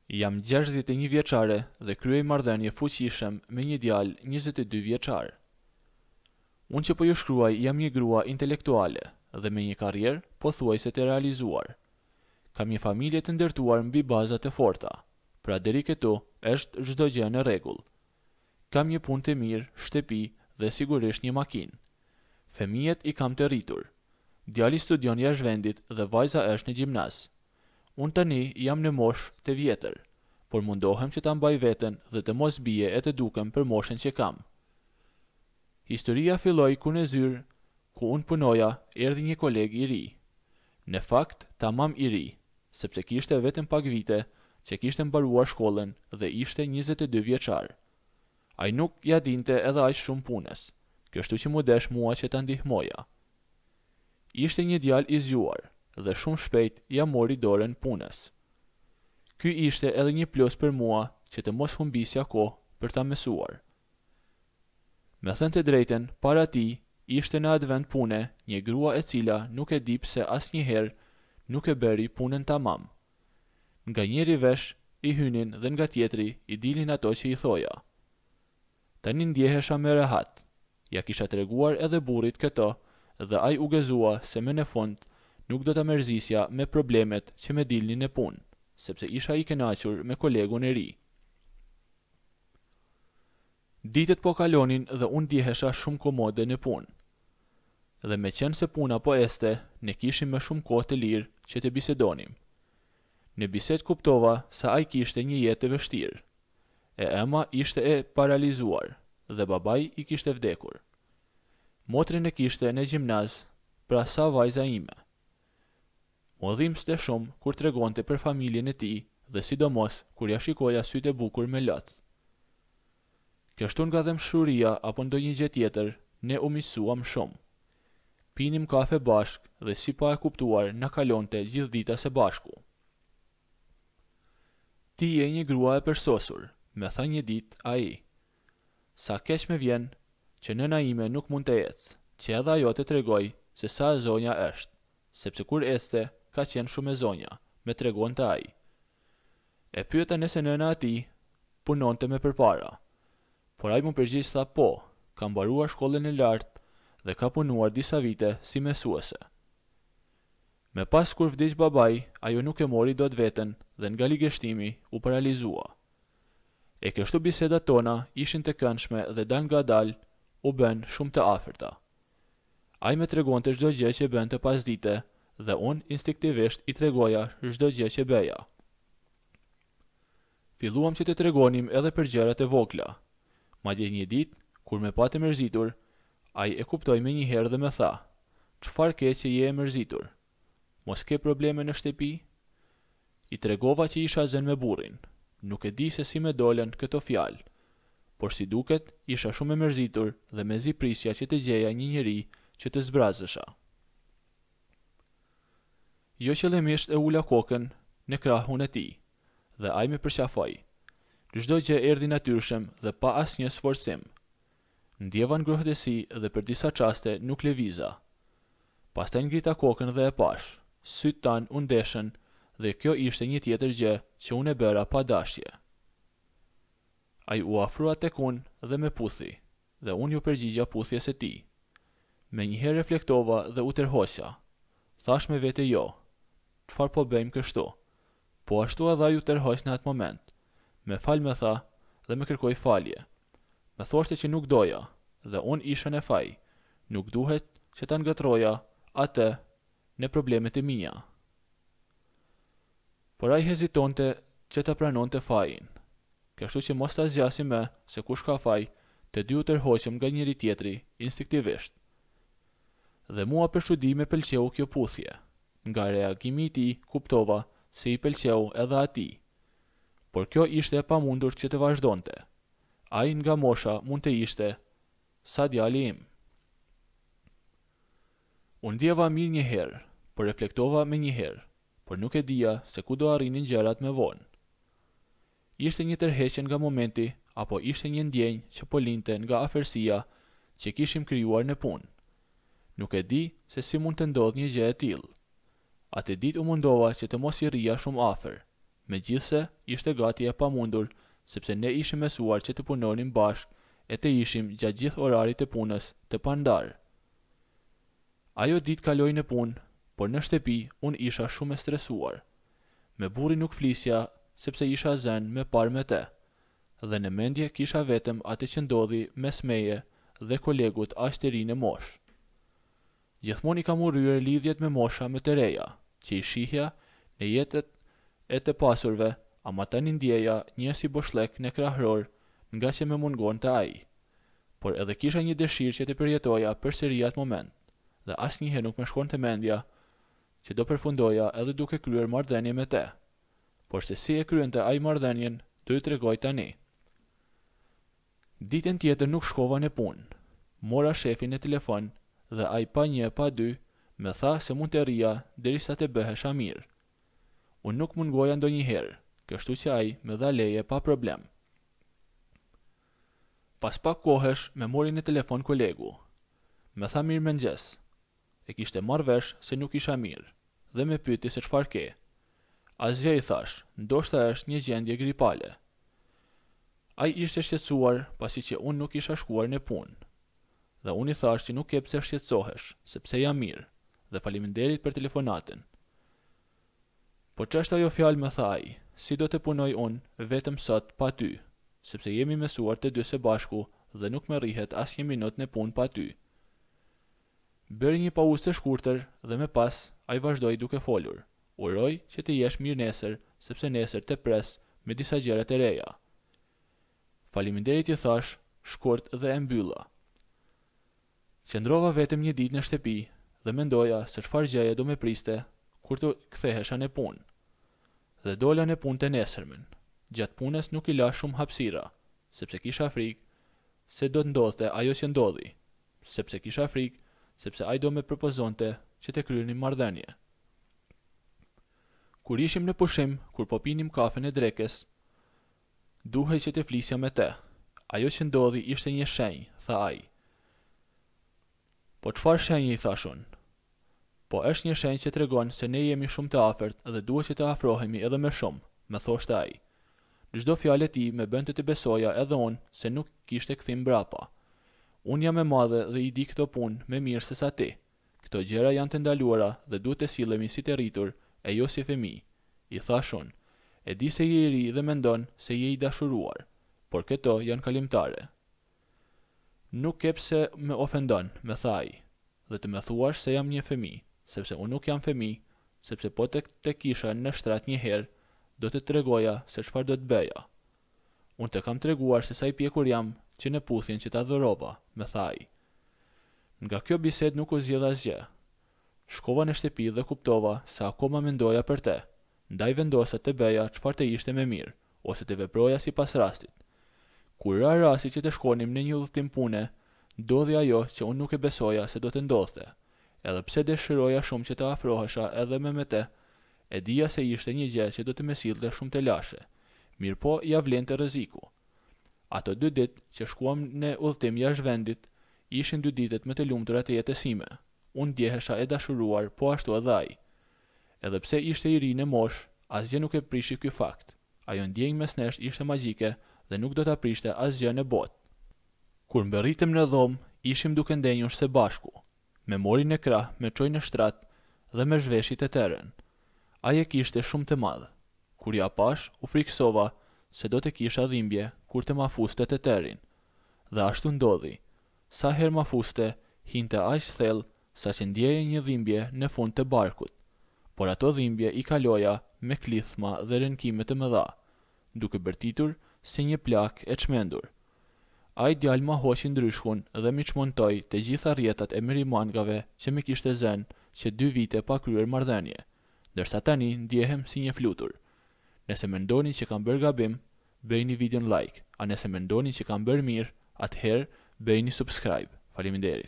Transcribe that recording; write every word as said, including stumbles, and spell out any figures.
Jam gjashtëdhjetë e një vjeçare dhe kryej marrëdhënie fuqishëm me një djalë njëzet e dy vjeçar. Unë që po ju shkruaj jam një grua intelektuale dhe me një karrierë pothuajse të realizuar. Kam një familje të ndërtuar mbi baza të forta, pra deri këtu është çdo gjë në rregull. Kam një punë të mirë, shtëpi dhe sigurisht një makinë. Fëmijët i kam të rritur. Djali studion jashtë vendit dhe vajza është në gjimnaz. Unë tani jam në moshë të vjetër, por mundohem që ta mbaj veten dhe të mos bie e të dukem për moshën që kam. Historia filloi kur në zyrë ku unë punoja erdhi një koleg i ri. Në fakt, tamam i ri, sepse kishte vetëm pak vite që kishte mbaruar shkollën dhe ishte njëzet e dy vjeçar. Ai nuk ja dinte edhe aq shumë punës, kështu që mu desh mua që ta ndihmoja. Ishte një djalë i zgjuar dhe shumë shpejt ja mori dorën punës. Ky ishte edhe një plus për mua që të mos humbisja kohë për ta mësuar. Me thënë të drejten, para ti ishte në atë vend pune një grua e cila nuk e di pse asnjëherë nuk e bëri punën tamam. Nga njëri vesh i hynin dhe nga tjetri i dilin ato që i thoja. Tani ndjehesha me rehat. Ja kisha treguar edhe burrit këto dhe ai u gëzua se më në fund nuk do ta mërzisja me problemet që me dilnin në punë, sepse isha i kënaqur me kolegun e ri. Ditët po kalonin dhe unë ndjehesha shumë komode në punë. Dhe me qenë se puna po este, ne kishim më shumë kohë të lirë që të bisedonim. Në bisedë kuptova se ai kishte një jetë të vështirë. E ema ishte e paralizuar dhe babai i kishte vdekur. Motrin e kishte në gjimnaz, pra sa vajza ime. Mo dhimbste shumë kur tregonte për familjen e tij dhe sidomos kur ja shikoja sytë e bukur me lot. Kështu nga dëmshuria apo ndonjë gjë tjetër, ne u misuam shumë. Pinim kafe bashk dhe si pa e kuptuar na kalonte gjithë dita së bashku. Ti je një grua e përsosur, me tha një ditë ai. Sa keq më vjen që nëna ime nuk mund të ecë, që edhe ajo të tregoj se sa e zonja është, sepse kur ecte ka qenë shumë e zonja, me tregonte ai. E pyeta nëse nëna ati punonte me përpara, por ai më përgjigj tha po, ka mbaruar shkollën e lartë dhe ka punuar disa vite si mësuese. Me pas kur vdiq babai, ajo nuk e mori dot veten dhe nga ligështimi u paralizua. E kështu bisedat tona ishin të këndshme dhe dal nga dal u bën shumë të afërta. Ai më tregonte çdo gjë që bënte pasdite dhe unë instinktivisht i tregoja çdo gjë që bëja. Filluam që të tregonim edhe për gjërat e vogla. Madje një ditë, kur me patë mërzitur, ai e kuptoi me një herë dhe me tha: "Çfarë ke që je e mërzitur? Mos ke probleme në shtëpi?" I tregova që isha zën me burrin. Nuk e di se si me dolen këto fjalë, por si duket isha shumë e mërzitur dhe mezi prisja që të gjeja një njeri që të zbrazësha. Jo qëllimisht e ula kokën në krahun e tij, dhe ai më përqafoi. Çdo gjë erdhi natyrshem dhe pa asnjë sforcim. Ndjeva ngrohtësi dhe për disa çaste nuk lëviza. Pastaj ngrita kokën dhe e pash. Sytë tan u ndeshën dhe kjo ishte një tjetër gjë që unë e bëra pa dashje. Ai u afrua tek unë dhe me puthi, dhe unë ju përgjigja puthjes së tij. Me njëherë reflektova dhe u tërhoqa. Thash me vete jo, çfarë po bëjmë kështu? Po ashtu edhe ju tërhoq në atë moment. Me fal me tha dhe me kërkoi falje. Me thoshte që nuk doja dhe unë isha në faj. Nuk duhet që ta ngatroja atë në problemet e mia. Por ai hezitonte që ta pranonte fajin. Kështu që mos ta zgjasi më se kush ka faj, të dy u tërhoqëm nga njëri tjetri instinktivisht. Dhe mua për çudi më pëlqeu kjo puthje. Nga reagimi i tij kuptova se i pëlqeu edhe atij. Por kjo ishte e pamundur që të vazhdonte. Ai nga mosha mund të ishte sa djali im. Unë ndjeva mirë një herë, por reflektova me një herë, por nuk e dija se ku do arrinin gjërat me vonë. Ishte një tërheqje nga momenti, apo ishte një ndjenjë që po linte nga afërsia që kishim krijuar në punë. Nuk e di se si mund të ndodhë një gjë e tillë. Atë ditë u mundova që të mos i rrija shumë afër. Megjithse, ishte gati e pamundur, sepse ne ishim mësuar që të punonim bashk e të ishim gjatë gjithë orarit të punës të pandar. Ajo ditë kaloi në punë, por në shtëpi unë isha shumë e stresuar. Me burrin nuk flisja sepse isha zen me par me te, dhe në mendje kisha vetëm atë që ndodhi mes meje dhe kolegut aq të ri në moshë. Gjithmonë i kam urryer lidhjet me mosha më të reja, që i shihja në jetët e të pasurve, ama tani ndjeja një si boshllek në krahror nga që më mungon të ai. Por edhe kisha një dëshirë që të përjetoja përsëri atë moment, dhe asnjëherë nuk më shkon të mendja që do përfundoja edhe duke kryer marrëdhënie me te. Por se si e kryente ai marrëdhënien, do ju tregoj tani. Ditën tjetër nuk shkova në punë. Mora shefin në telefon dhe ai pa një pa dy më tha se mund të rria derisa të bëhesha mirë. Unë nuk mungoja ndonjëherë, kështu që ai më dha leje pa problem. Pas pak kohësh më mori në telefon kolegu. Më tha mirëmëngjes. E kishte marrë vesh se nuk isha mirë dhe më pyeti se çfarë ke. Asgjë, i thash, ndoshta është një gjendje gripale. Ai ishte shqetësuar pasi që unë nuk isha shkuar në punë. Dhe unë i thash që nuk ke pse shqetësohesh, sepse jam mirë, dhe faleminderit për telefonatën. Po ç'është ajo fjalë, më tha ai, si do të punoj unë vetëm sot pa ty, sepse jemi mësuar të dy së bashku dhe nuk më rrihet asnjë minutë në punë pa ty. Bëri një pauzë të shkurtër dhe më pas ai vazhdoi duke folur. Uroj që të jesh mirë nesër, sepse nesër të pres me disa gjëra të reja. Faleminderit, i thash, shkurt dhe e mbylla. Qëndrova vetëm një ditë në shtëpi dhe mendoja se çfarë gjëje do më priste kur të kthehesha në punë. Dhe dola në punë të nesërmen. Gjatë punës nuk i la shumë hapësira, sepse kisha frikë se do të ndodhte ajo që ndodhi, sepse kisha frikë sepse ai do më propozonte që të kryenim marrëdhënie. Kur ishim në pushim, kur po pinim kafen e drekës, duhej që të flisja me te. Ajo që ndodhi ishte një shenjë, tha ai. Po çfarë shenjë, i thash unë? Po është një shenjë që tregon se ne jemi shumë të afërt dhe duhet që të afrohemi edhe më shumë, më thoshte ai. Çdo fjalë e tij më bënte të besoja edhe unë se nuk kishte kthim mbrapa. Unë jam e madhe dhe i di këto punë më mirë se sa ti. Këto gjëra janë të ndaluara dhe duhet të sillemi si të rritur e jo si fëmijë, i thash unë. E di se je i ri dhe mendon se je i dashuruar, por këto janë kalimtare. Nuk ke pse më ofendon, më tha ai, dhe të më thuash se jam një fëmijë, sepse unë nuk jam fëmijë, sepse po të të kisha në shtrat një herë, do të tregoja se çfarë do të bëja. Unë të kam treguar se sa i pjekur jam që në puthjen që ta adhurova, më tha ai. Nga kjo bisedë nuk u zgjidh asgjë. Shkova në shtëpi dhe kuptova se akoma mendoja për te, ndaj vendosa të bëja çfarë të ishte më mirë, ose të veproja sipas rastit. Kur ra rasti që të shkonim në një udhëtim pune, ndodhi ajo që unë nuk e besoja se do të ndodhte. Edhe pse dëshiroja shumë që të afrohesha edhe me me te, e dija se ishte një gjë që do të më sillte shumë të lashe. Mirë po, ja vlente rreziku. Ato dy ditë që shkuam në udhëtim jashtë vendit, ishin dy ditët më të lumtura të jetës sime. Unë ndjehesha e dashuruar, po ashtu edhe ai. Edhe pse ishte i ri në moshë, asgjë nuk e prishi ky fakt. Ajo ndjenjë mes nesh ishte magjike dhe nuk do ta prishte asgjë në botë. Kur mbërritëm në dhomë, ishim duke ndenjur së bashku. Me mori në krah, me çoj në shtrat dhe me zhveshit e terën. Ai e kishte shumë të madh. Kur ja pash, u friksova se do të kisha dhimbje kur të ma fuste të terin. Dhe ashtu ndodhi. Sa herë ma fuste, hinte aq thellë sa që ndjeje një dhimbje në fund të barkut. Por ato dhimbje i kaloja me klithma dhe rënkime të mëdha, duke bërtitur si një plak e çmendur. Ai djalë ma hoqi ndryshkun dhe mi çmontoi të gjitha rrjetat e merimangave që mi kishte zënë që dy vite pa kryer marrëdhënie, ndërsa tani ndjehem si një flutur. Nëse mendoni që kam bërë gabim, bëjni videon like, a nëse mendoni që kam bërë mirë, atëherë bëjni subscribe. Faleminderit.